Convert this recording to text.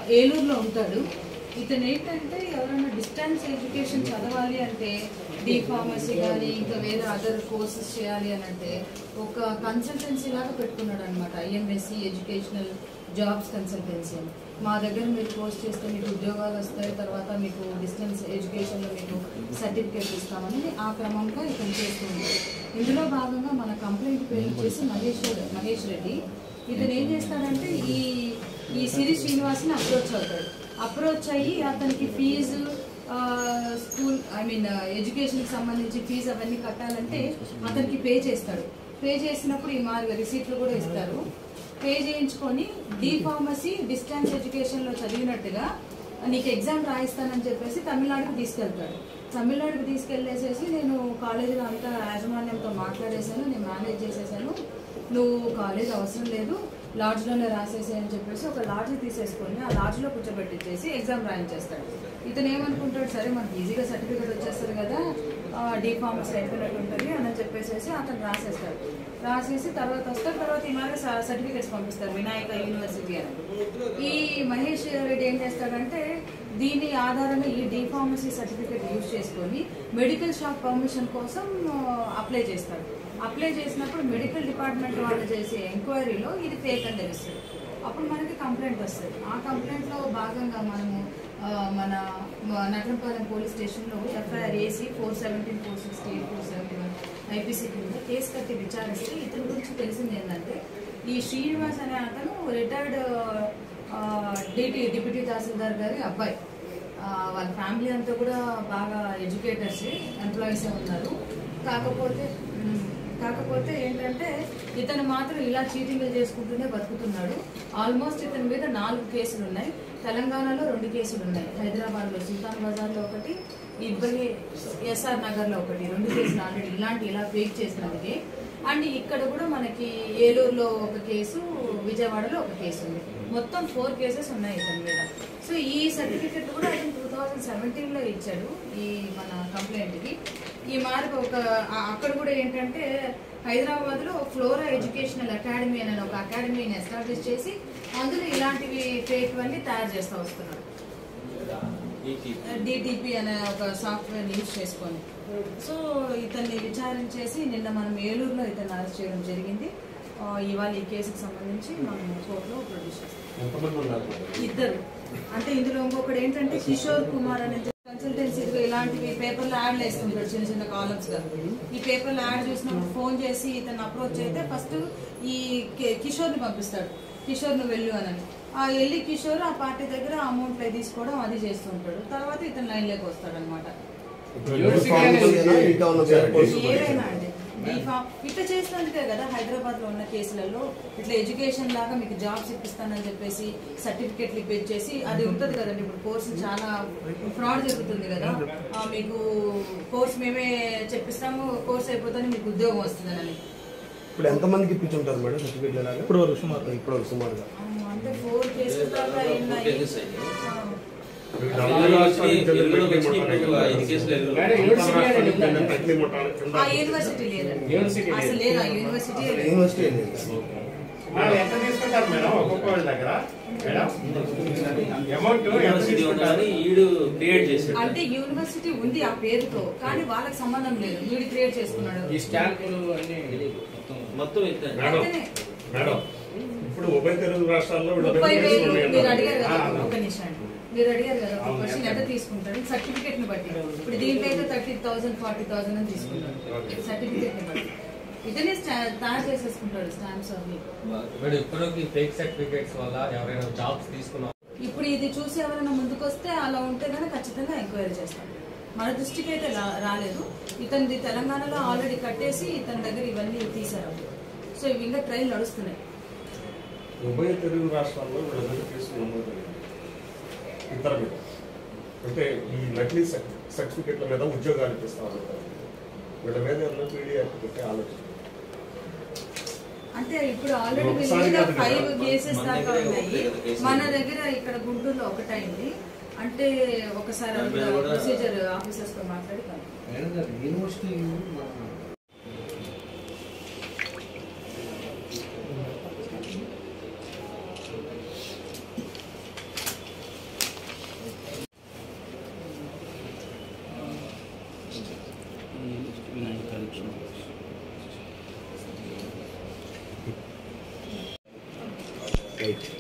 ఏలూరులో ఉంటాడు. ఇతను ఏంటంటే ఎవరైనా డిస్టెన్స్ ఎడ్యుకేషన్ చదవాలి అంటే డి ఫార్మసీ కానీ ఇంకా వేరే అదర్ కోర్సెస్ చేయాలి అని అంటే ఒక కన్సల్టెన్సీ లాగా పెట్టుకున్నాడు అనమాట. ఐఎంఎస్సి ఎడ్యుకేషనల్ జాబ్స్ కన్సల్టెన్సీ అని. మా దగ్గర మీరు కోర్స్ చేస్తే మీకు ఉద్యోగాలు వస్తాయి, తర్వాత మీకు డిస్టెన్స్ ఎడ్యుకేషన్లో మీకు సర్టిఫికేట్ ఇస్తామని ఆ క్రమంగా ఇతను చేస్తుంది. ఇందులో భాగంగా మన కంప్లైంట్ పేరు చేసి మహేష్ రెడ్డి ఇతను ఏం చేస్తాడంటే ఈ సిరి శ్రీనివాస్ని అప్రోచ్ అయ్యి అతనికి ఫీజు స్కూల్ ఎడ్యుకేషన్కి సంబంధించి ఫీజు అవన్నీ కట్టాలంటే అతనికి పే చేస్తాడు. పే చేసినప్పుడు ఈ మార్గ రిసీట్లు కూడా ఇస్తారు. పే చేయించుకొని డి ఫార్మసీ డిస్టెన్స్ ఎడ్యుకేషన్లో చదివినట్టుగా నీకు ఎగ్జామ్ రాయిస్తానని చెప్పేసి తమిళనాడుకు తీసుకెళ్తాడు. తమిళనాడుకు తీసుకెళ్ళేసేసి నేను కాలేజీలో అంతా యాజమాన్యంతో మాట్లాడేశాను, నేను మేనేజ్ చేసేసాను, నువ్వు కాలేజ్ అవసరం లేదు లాడ్జ్లోనే రాసేసి అని చెప్పేసి ఒక లాడ్జ్ తీసేసుకొని ఆ లాడ్జ్లో కూర్చోబెట్టించేసి ఎగ్జామ్ రాయించేస్తాడు. ఇతను ఏమనుకుంటాడు, సరే మనకి ఈజీగా సర్టిఫికేట్ వచ్చేస్తారు కదా, డి ఫార్మసీ అయిపోయినట్టు ఉంటుంది అని చెప్పేసి అతను రాసేస్తాడు. రాసేసి తర్వాత ఈ మాదిరి సర్టిఫికేట్స్ పంపిస్తారు వినాయక యూనివర్సిటీ అని. ఈ మహేష్ రెడ్డి ఏం చేస్తాడంటే దీని ఆధారంగా ఈ డి ఫార్మసీ సర్టిఫికేట్ యూజ్ చేసుకొని మెడికల్ షాప్ పర్మిషన్ కోసం అప్లై చేస్తాడు. అప్లై చేసినప్పుడు మెడికల్ డిపార్ట్మెంట్ వాళ్ళు చేసే ఎంక్వైరీలో ఇది ఫేక్ అని తెలుస్తుంది. అప్పుడు మనకి కంప్లైంట్ వస్తుంది. ఆ కంప్లైంట్లో భాగంగా మనము మన నగరంపాలెం పోలీస్ స్టేషన్లో ఎఫ్ఐఆర్ ఏసీ 417, 468, 471 ఐపీసీ కింద కేసు కట్టి విచారిస్తే ఇతని గురించి తెలిసింది ఏంటంటే ఈ శ్రీనివాస్ అనే అతను రిటైర్డ్ డిప్యూటీ తహసీల్దార్ గారి అబ్బాయి. వాళ్ళ ఫ్యామిలీ అంతా కూడా బాగా ఎడ్యుకేటర్స్, ఎంప్లాయీస్ ఉన్నారు. కాకపోతే ఏంటంటే ఇతను మాత్రం ఇలా చీటింగ్లు చేసుకుంటూనే బతుకుతున్నాడు. ఆల్మోస్ట్ ఇతని మీద 4 కేసులు ఉన్నాయి. తెలంగాణలో 2 కేసులు ఉన్నాయి. హైదరాబాద్లో సుల్తాన్ బజార్లో ఒకటి, ఇబ్బంది ఎస్ఆర్ నగర్లో ఒకటి. 2 కేసులు ఆల్రెడీ ఇలా ఫేక్ చేసినందుకే. అండ్ ఇక్కడ కూడా మనకి ఏలూరులో ఒక కేసు, విజయవాడలో ఒక కేసు ఉంది. మొత్తం 4 కేసెస్ ఉన్నాయి ఇతని మీద. సో ఈ సర్టిఫికెట్ కూడా అతను 2017లో ఇచ్చాడు ఈ మన కంప్లైంట్కి. ఈ మార్పు అక్కడ కూడా ఏంటంటే హైదరాబాద్లో ఫ్లోరా ఎడ్యుకేషనల్ అకాడమీ అనే ఒక అకాడమీని ఎస్టాబ్లిష్ చేసి అందులో ఇలాంటివి ఫేక్ అన్ని తయారు చేస్తూ వస్తున్నాడు. డిటిపి అనే ఒక సాఫ్ట్వేర్ యూజ్ చేసుకొని. సో ఇతన్ని విచారించేసి నిన్న మనం ఏలూరులో ఇతన్ని అరెస్ట్ చేయడం జరిగింది. ఇవాళ ఈ కేసుకు సంబంధించి మనం కోర్టులో ప్రొడ్యూస్ చేస్తాం. 2 అంటే ఇందులో ఇంకొకటి ఏంటంటే కిషోర్ కుమార్ అనే కన్సల్టెన్సీ ఇలాంటివి పేపర్లో యాడ్లు వేస్తుంటాడు చిన్న కాలమ్స్ గా. ఈ పేపర్లో యాడ్ చూసినప్పుడు ఫోన్ చేసి ఇతను అప్రోచ్ అయితే ఫస్ట్ ఈ కిషోర్ని పంపిస్తాడు, కిషోర్ నువ్వు వెళ్ళు అని. వెళ్ళి కిషోర్ ఆ పార్టీ దగ్గర అమౌంట్ తీసుకోవడం అది చేస్తుంటాడు. తర్వాత ఇతను లైన్లోకి వస్తాడు అనమాట. ఏవైనా అండి ఇట్లా చేసినందుకే కదా హైదరాబాద్ లో ఉన్న కేసులలో ఇట్లా ఎడ్యుకేషన్ లాగా మీకు జాబ్స్ ఇప్పిస్తానని చెప్పేసి సర్టిఫికెట్లు ఇప్పించేసి అది ఉంటుంది కదండి. ఇప్పుడు కోర్సు చాలా ఫ్రాడ్ జరుగుతుంది కదా, మీకు కోర్స్ మేమే చెప్పిస్తాము, కోర్స్ అయిపోతే మీకు ఉద్యోగం వస్తుందని. ఇప్పుడు ఎంత మందికి ఇప్పించుంటారు మేడం సర్టిఫికెట్? ఇప్పుడు సుమారుగా అంటే 4 కేసుల దాకా యూనివర్సిటీ అంటే యూనివర్సిటీ ఉంది ఆ పేరుతో, కానీ వాళ్ళకి సంబంధం లేదు. వీడు క్రియేట్ చేసుకున్నాడు. ఇప్పుడు ఉభయ తెలుగు రాష్ట్రాల్లో 30,000 మీరు అడిగారు కదా, ఒక నిమిషం మీరు అడిగారు కదా, ఒక క్వశ్చన్ ఎంత తీసుకుంటారు సర్టిఫికేట్ ని బట్టి. ఇప్పుడు దీంట్లో అయితే 30,000, 40,000 అని తీసుకుంటారు సర్టిఫికేట్ ని బట్టి. ఇతనే తయారు చేసేసుకుంటాడు స్టాంప్స్ అవి. ఇప్పుడు ఇది చూసి ఎవరైనా ముందుకు వస్తే అలా ఉంటే కనుక ఖచ్చితంగా ఎంక్వైరీ చేస్తాం. మన దృష్టికి అయితే రాలేదు. ఇతనిది తెలంగాణలో ఆల్రెడీ కట్టేసి ఇతని దగ్గర ఇవన్నీ తీశారు. సో ఇవి ఇంకా ట్రైల్ నడుస్తున్నాయి. ఉభయ తెలుగు రాష్ట్రాల్లో వీళ్ళందరూ కేసులు నమోదయ్యాయి. ఇతర మీద అంటే ఈ నకిలీ సర్టిఫికెట్ల మీద ఉద్యోగాలు ఇప్పిస్తా ఉంటారు. వీళ్ళ మీద ఏమన్నా పీడీ యాక్ట్ పెట్టే ఆలోచన అంటే ఇప్పుడు ఆల్రెడీ 5 కేసెస్ దాకా ఉన్నాయి. మన దగ్గర ఇక్కడ గుంటూరులో ఒకటైంది. అంటే ఒకసారి ప్రొసీజర్ ఆఫీసర్స్ తో మాట్లాడి యూనివర్సిటీ రైట్.